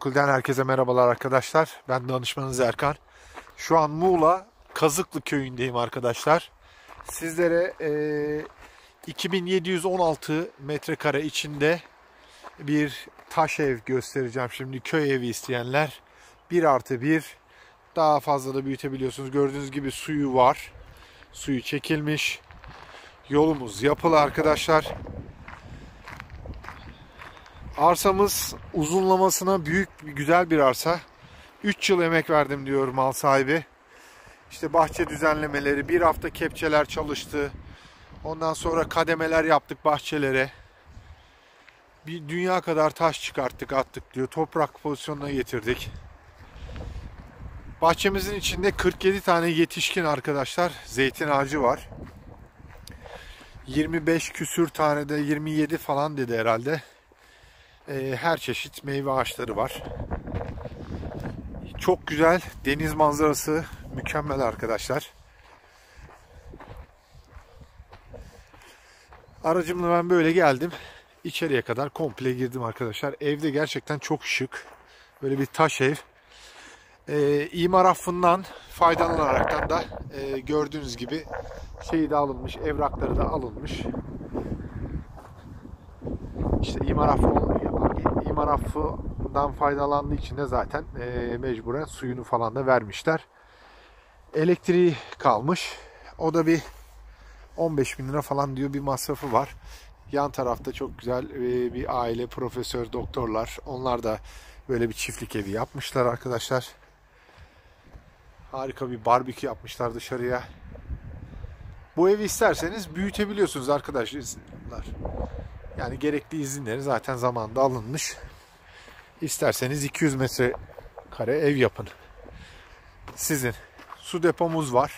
Gayrimenkul'den herkese merhabalar arkadaşlar. Ben danışmanınız Erkan. Şu an Muğla Kazıklı köyündeyim arkadaşlar. Sizlere 2716 metrekare içinde bir taş ev göstereceğim. Şimdi köy evi isteyenler 1+1, daha fazla da büyütebiliyorsunuz. Gördüğünüz gibi suyu var. Suyu çekilmiş. Yolumuz yapılı arkadaşlar. Arsamız uzunlamasına büyük, güzel bir arsa. 3 yıl emek verdim diyor mal sahibi. İşte bahçe düzenlemeleri, bir hafta kepçeler çalıştı. Ondan sonra kademeler yaptık bahçelere. Bir dünya kadar taş çıkarttık, attık diyor. Toprak pozisyonuna getirdik. Bahçemizin içinde 47 tane yetişkin arkadaşlar zeytin ağacı var. 25 küsür tane de 27 falan dedi herhalde. Her çeşit meyve ağaçları var. Çok güzel deniz manzarası, mükemmel arkadaşlar. Aracımla ben böyle geldim. İçeriye kadar komple girdim arkadaşlar. Evde gerçekten çok şık. Böyle bir taş ev. İmar affından faydalanaraktan da gördüğünüz gibi şeyi de alınmış, evrakları da alınmış. İşte imar affından faydalandığı için de zaten mecburen suyunu falan da vermişler. Elektriği kalmış. O da bir 15.000 lira falan diyor, bir masrafı var. Yan tarafta çok güzel bir aile, profesör, doktorlar. Onlar da böyle bir çiftlik evi yapmışlar arkadaşlar. Harika bir barbekü yapmışlar dışarıya. Bu evi isterseniz büyütebiliyorsunuz arkadaşlar. Yani gerekli izinleri zaten zamanında alınmış. İsterseniz 200 metrekare ev yapın. Sizin. Su depomuz var.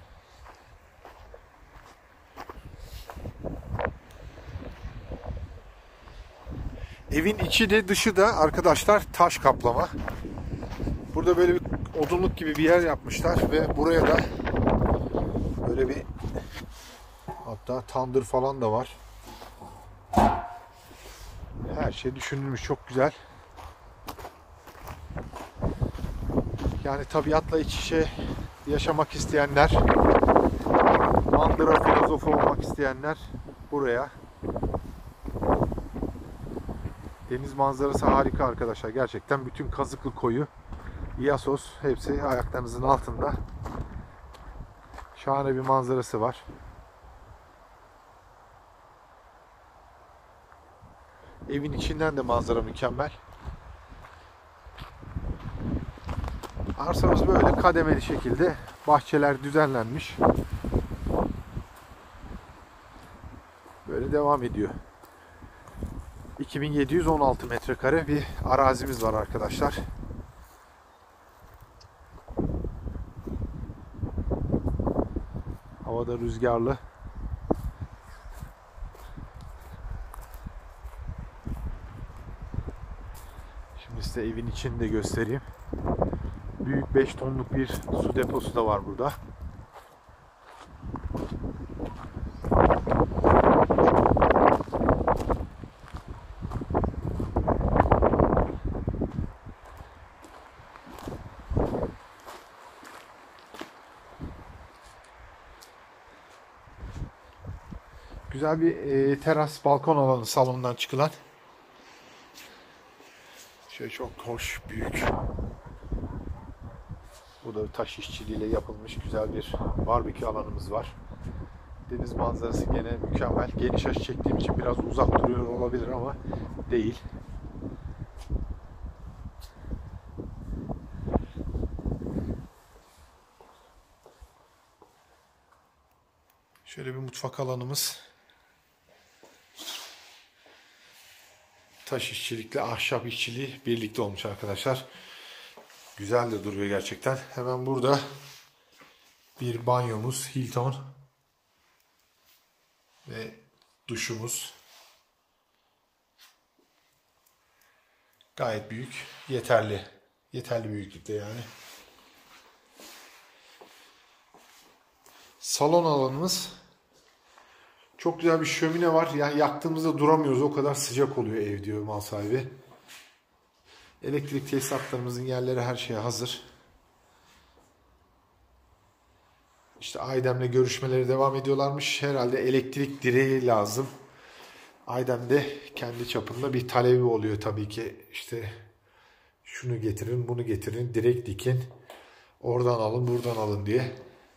Evin içi de dışı da arkadaşlar taş kaplama. Burada böyle bir odunluk gibi bir yer yapmışlar ve buraya da böyle bir, hatta tandır falan da var. Her şey düşünülmüş, çok güzel. Yani tabiatla iç içe yaşamak isteyenler, mandıra filozofu olmak isteyenler buraya. Deniz manzarası harika arkadaşlar. Gerçekten bütün Kazıklı koyu, İasos hepsi ayaklarınızın altında. Şahane bir manzarası var. Evin içinden de manzara mükemmel. Arsamız böyle kademeli şekilde, bahçeler düzenlenmiş. Böyle devam ediyor. 2716 metrekare bir arazimiz var arkadaşlar. Havada rüzgarlı. Şimdi size evin içini de göstereyim. Büyük 5 tonluk bir su deposu da var burada. Güzel bir teras, balkon alanı, salondan çıkılan. Şöyle çok hoş, büyük. Burada taş işçiliğiyle yapılmış güzel bir barbekü alanımız var. Deniz manzarası gene mükemmel. Geniş açı çektiğim için biraz uzak duruyor olabilir ama değil. Şöyle bir mutfak alanımız. Taş işçilikle ahşap işçiliği birlikte olmuş arkadaşlar. Güzel de duruyor gerçekten. Hemen burada bir banyomuz, Hilton ve duşumuz. Gayet büyük, yeterli. Yeterli büyüklükte yani. Salon alanımız. Çok güzel bir şömine var. Yani yaktığımızda duramıyoruz. O kadar sıcak oluyor ev diyor mal sahibi. Elektrik tesisatlarımızın yerleri, her şeye hazır. İşte Aydem'le görüşmeleri devam ediyorlarmış. Herhalde elektrik direği lazım. Aydem de kendi çapında bir talebi oluyor tabii ki. İşte şunu getirin, bunu getirin, direk dikin. Oradan alın, buradan alın diye.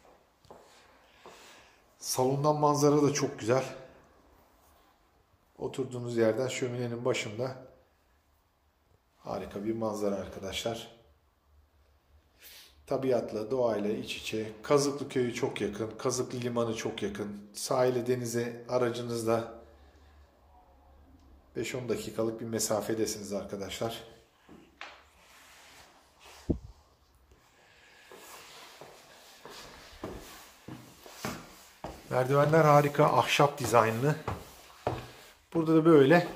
Salondan manzara da çok güzel. Oturduğunuz yerden şöminenin başında harika bir manzara arkadaşlar. Tabiatla, doğayla iç içe. Kazıklı Köyü çok yakın. Kazıklı Limanı çok yakın. Sahile, denize aracınızla 5-10 dakikalık bir mesafedesiniz arkadaşlar. Merdivenler harika, ahşap dizaynlı. Burada da böyle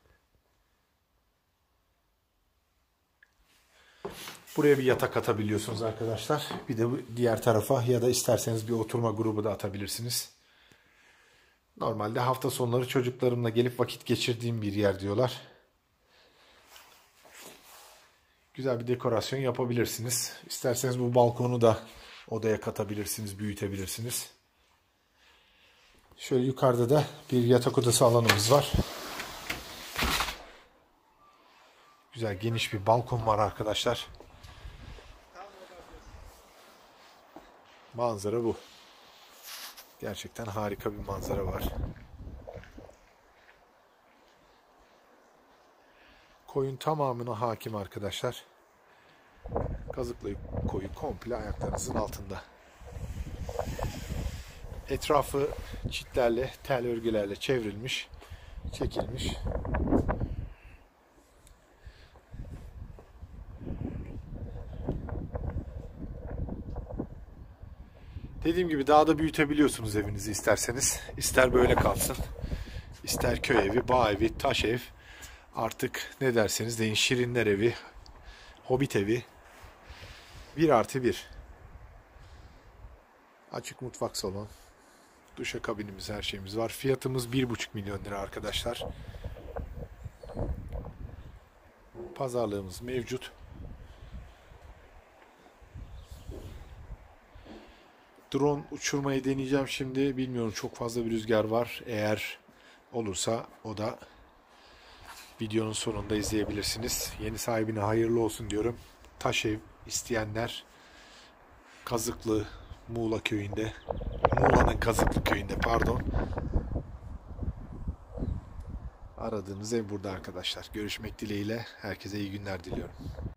buraya bir yatak atabiliyorsunuz arkadaşlar. Bir de diğer tarafa ya da isterseniz bir oturma grubu da atabilirsiniz. Normalde hafta sonları çocuklarımla gelip vakit geçirdiğim bir yer diyorlar. Güzel bir dekorasyon yapabilirsiniz. İsterseniz bu balkonu da odaya katabilirsiniz, büyütebilirsiniz. Şöyle yukarıda da bir yatak odası alanımız var. Güzel geniş bir balkon var arkadaşlar. Manzara bu. Gerçekten harika bir manzara var. Koyun tamamına hakim arkadaşlar. Kazıklı koyu komple ayaklarınızın altında. Etrafı çitlerle, tel örgülerle çevrilmiş, çekilmiş. Dediğim gibi daha da büyütebiliyorsunuz evinizi isterseniz. İster böyle kalsın, ister köy evi, bağ evi, taş ev. Artık ne derseniz deyin, şirinler evi, hobbit evi. 1+1. Açık mutfak, salon. Duşakabinimiz, her şeyimiz var. Fiyatımız 1,5 milyon lira arkadaşlar. Pazarlığımız mevcut. Drone uçurmayı deneyeceğim şimdi. Bilmiyorum, çok fazla bir rüzgar var. Eğer olursa o da videonun sonunda izleyebilirsiniz. Yeni sahibine hayırlı olsun diyorum. Taş ev isteyenler Kazıklı Muğla köyünde, Muğla'nın Kazıklı köyünde pardon. Aradığınız ev burada arkadaşlar. Görüşmek dileğiyle. Herkese iyi günler diliyorum.